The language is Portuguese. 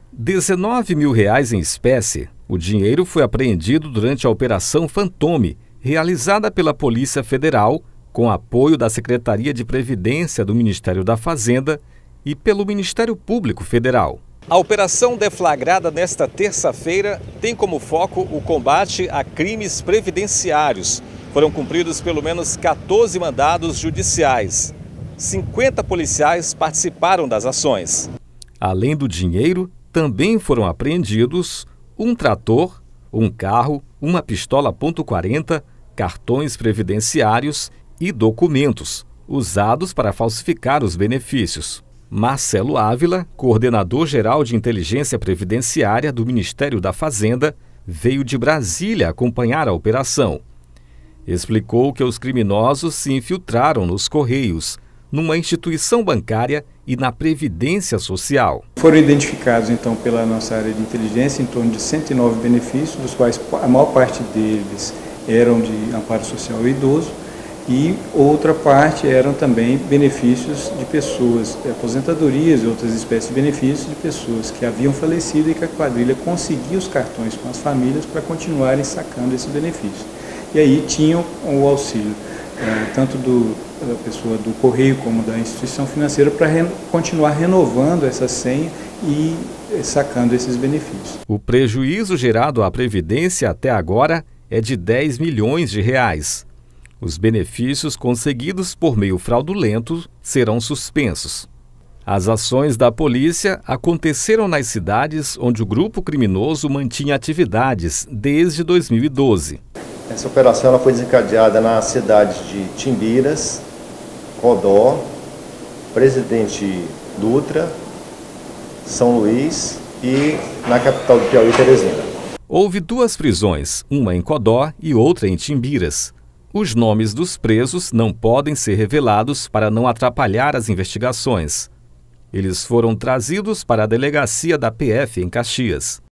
R$ 19 mil em espécie. O dinheiro foi apreendido durante a Operação Fantome, realizada pela Polícia Federal, com apoio da Secretaria de Previdência do Ministério da Fazenda e pelo Ministério Público Federal. A operação deflagrada nesta terça-feira tem como foco o combate a crimes previdenciários. Foram cumpridos pelo menos 14 mandados judiciais. 50 policiais participaram das ações. Além do dinheiro, também foram apreendidos um trator, um carro, uma pistola .40, cartões previdenciários e documentos usados para falsificar os benefícios. Marcelo Ávila, coordenador-geral de inteligência previdenciária do Ministério da Fazenda, veio de Brasília acompanhar a operação. Explicou que os criminosos se infiltraram nos Correios, numa instituição bancária e na Previdência Social. Foram identificados, então, pela nossa área de inteligência, em torno de 109 benefícios, dos quais a maior parte deles eram de amparo social e idoso, e outra parte eram também benefícios de pessoas, aposentadorias e outras espécies de benefícios de pessoas que haviam falecido e que a quadrilha conseguia os cartões com as famílias para continuarem sacando esse benefício. E aí tinham o auxílio tanto da pessoa do Correio como da instituição financeira para continuar renovando essa senha e sacando esses benefícios. O prejuízo gerado à Previdência até agora é de R$ 10 milhões. Os benefícios conseguidos por meio fraudulento serão suspensos. As ações da polícia aconteceram nas cidades onde o grupo criminoso mantinha atividades desde 2012. Essa operação ela foi desencadeada nas cidades de Timbiras, Codó, Presidente Dutra, São Luís e na capital do Piauí, Teresina. Houve 2 prisões, uma em Codó e outra em Timbiras. Os nomes dos presos não podem ser revelados para não atrapalhar as investigações. Eles foram trazidos para a delegacia da PF em Caxias.